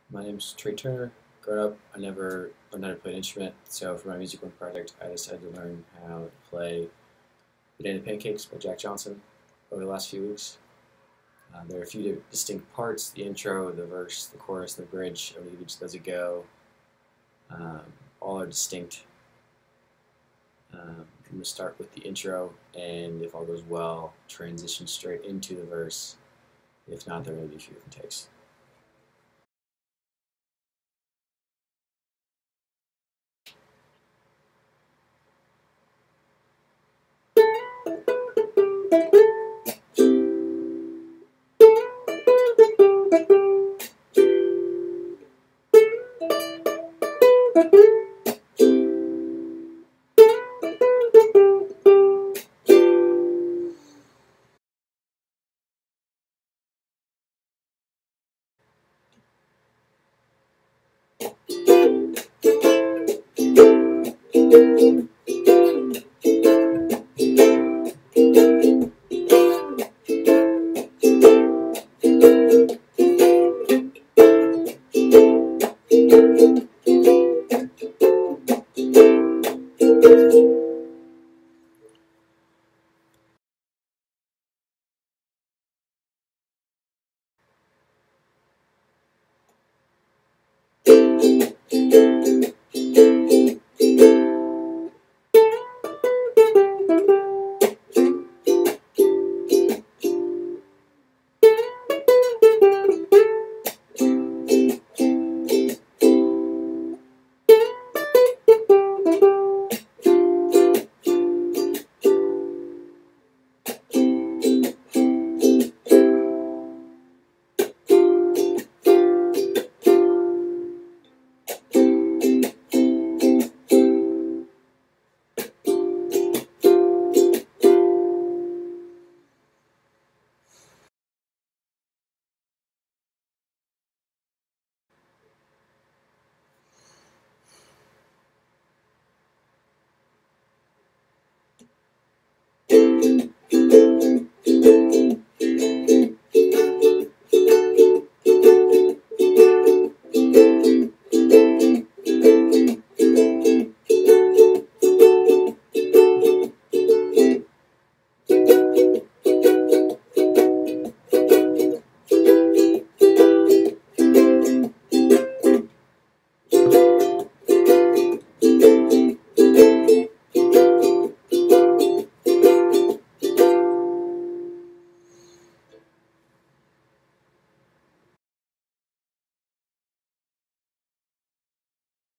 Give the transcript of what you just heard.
My name's Trey. Growing up, I never learned how to play an instrument, so for my music one project, I decided to learn how to play the Pancakes by Jack Johnson over the last few weeks. There are a few distinct parts: the intro, the verse, the chorus, the bridge. I believe each of those a go. Um, all are distinct. I'm going to start with the intro, and if all goes well, transition straight into the verse. If not, there may be a few different takes.